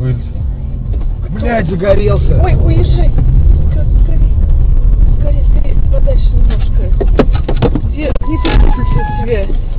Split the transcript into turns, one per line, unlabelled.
вылез. Блядь, загорелся.
Ой, уезжай. Скорее, подальше немножко. Где ты слышишь себя?